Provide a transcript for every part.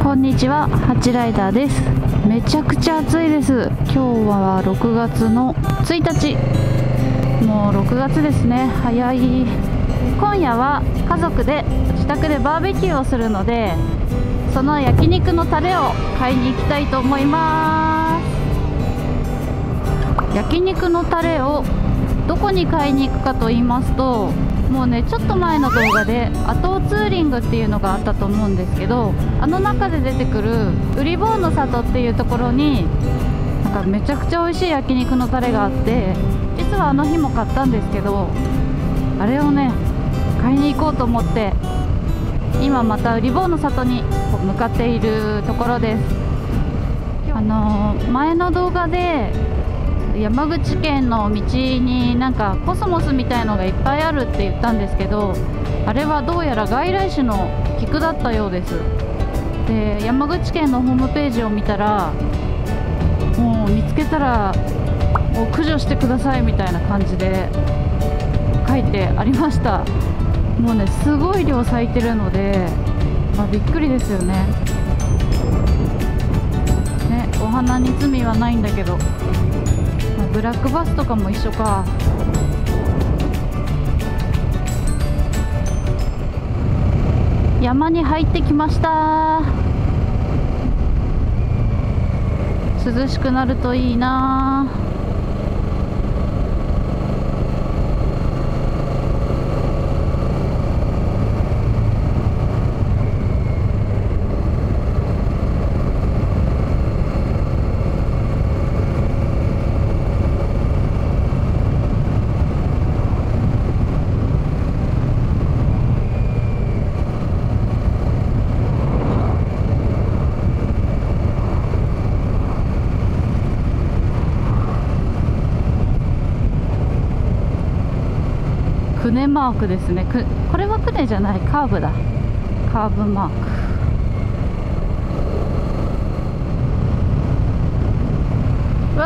こんにちは、ハチライダーです。めちゃくちゃ暑いです。今日は6月の1日。もう6月ですね。早い。今夜は家族で自宅でバーベキューをするので、その焼肉のタレを買いに行きたいと思います。焼肉のタレをどこに買いに行くかと言いますと、もうね、ちょっと前の動画で後尾ツーリングっていうのがあったと思うんですけど、あの中で出てくるウリボーの里っていうところになんかめちゃくちゃ美味しい焼肉のタレがあって、実はあの日も買ったんですけど、あれをね買いに行こうと思って今またウリボーの里に向かっているところです。前の動画で山口県の道になんかコスモスみたいのがいっぱいあるって言ったんですけど、あれはどうやら外来種の菊だったようです。で、山口県のホームページを見たら、もう見つけたらもう駆除してくださいみたいな感じで書いてありました。もうね、すごい量咲いてるので、びっくりですよね。お花に罪はないんだけど、ブラックバスとかも一緒か。山に入ってきました。涼しくなるといいな。船マークですね。これは船じゃない、カーブだ。カーブマーク。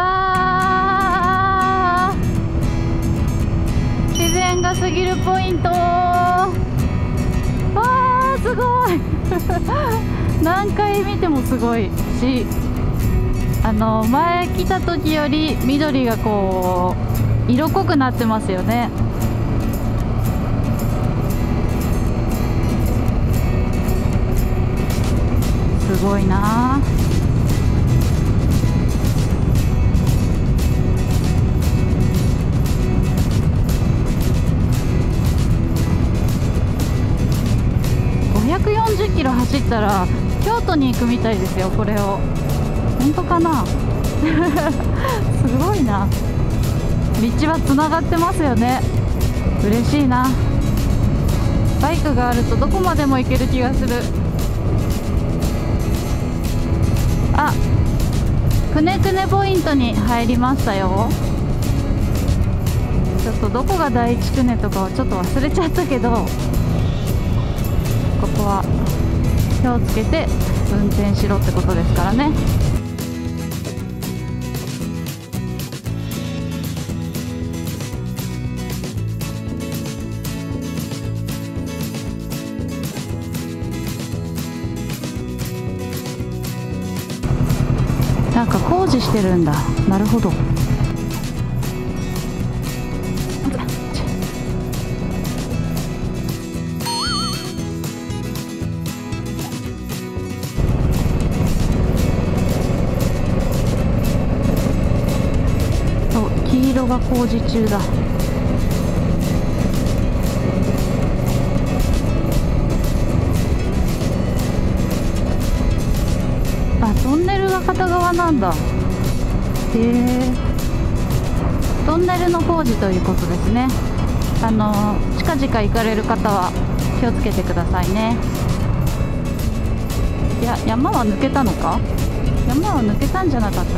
わー、自然が過ぎるポイント。わー、すごい何回見てもすごいし、前来た時より緑がこう色濃くなってますよね。すごいな。540キロ走ったら京都に行くみたいですよ。これを本当かなすごいな。道はつながってますよね。嬉しいな。バイクがあるとどこまでも行ける気がする。あ、くねくねポイントに入りましたよ。ちょっとどこが第一くねとかをちょっと忘れちゃったけど、ここは気をつけて運転しろってことですからね。なんか工事してるんだ。なるほど。黄色が工事中だ。トンネルが片側なんだ。へえ。トンネルの工事ということですね。近々行かれる方は気をつけてくださいね。いや、山は抜けたのか。山は抜けたんじゃなかったっ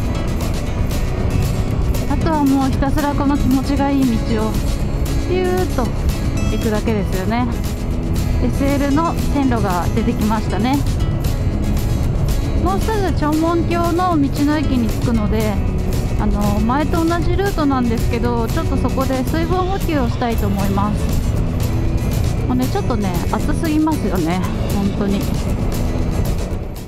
け。あとはもうひたすらこの気持ちがいい道をピューッと行くだけですよね。 SL の線路が出てきましたね。もうすぐ長門峡の道の駅に着くので、前と同じルートなんですけど、ちょっとそこで水分補給をしたいと思います。もうね、ちょっとね暑すぎますよね、本当に。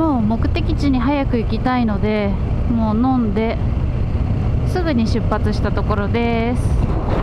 もう目的地に早く行きたいので、もう飲んですぐに出発したところです。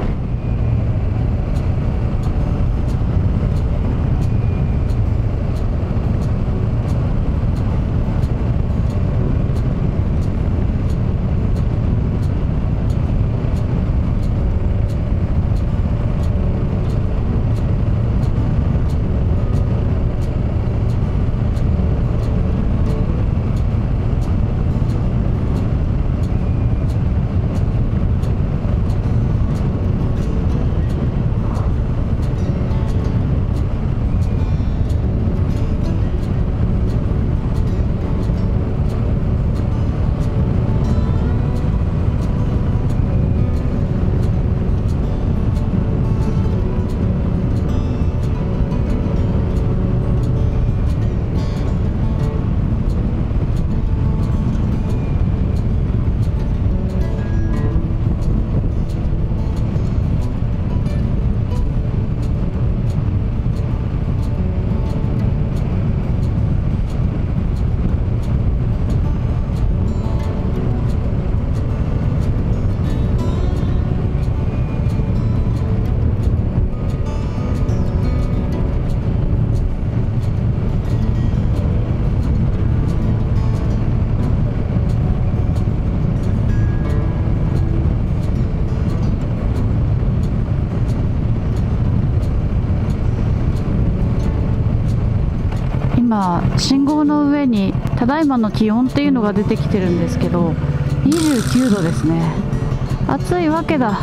今信号の上にただいまの気温っていうのが出てきてるんですけど、29度ですね。暑いわけだ。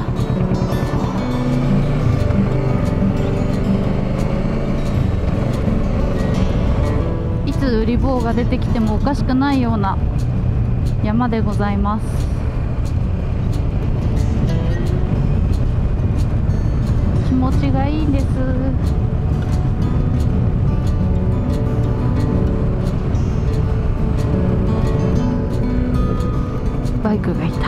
いつウリ坊が出てきてもおかしくないような山でございます。気持ちがいいんです。バイクがいた。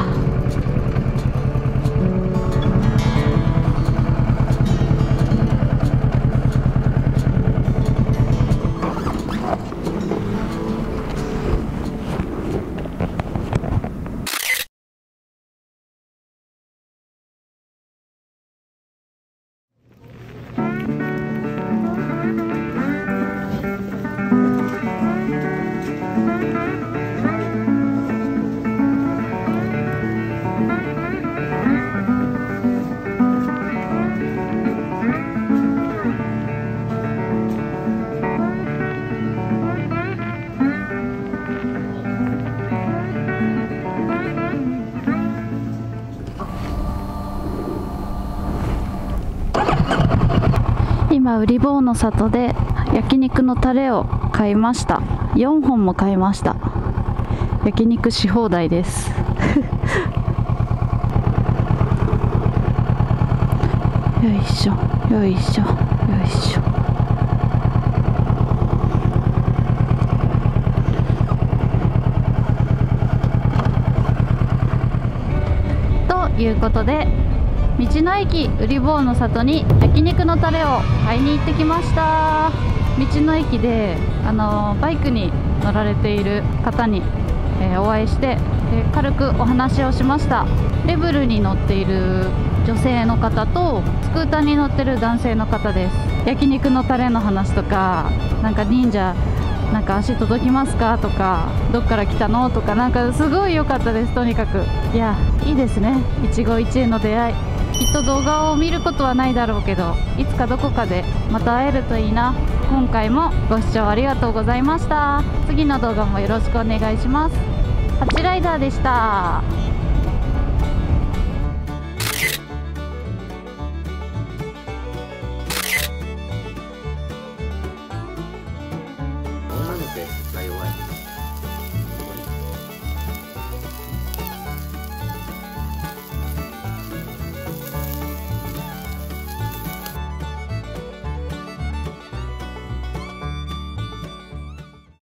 今ウリ坊の里で焼肉のタレを買いました。4本も買いました。焼肉し放題ですよいしょよいしょよいしょ。ということで、道の駅うり坊の里に焼肉のタレを買いに行ってきました。道の駅でバイクに乗られている方に、お会いして軽くお話をしました。レブルに乗っている女性の方とスクーターに乗ってる男性の方です。焼肉のタレの話とか、なんか忍者なんか足届きますかとか、どっから来たのとか、なんかすごい良かったです。とにかくいやいいですね、一期一会の出会い。きっと動画を見ることはないだろうけど、いつかどこかでまた会えるといいな。今回もご視聴ありがとうございました。次の動画もよろしくお願いします。ハチライダーでした。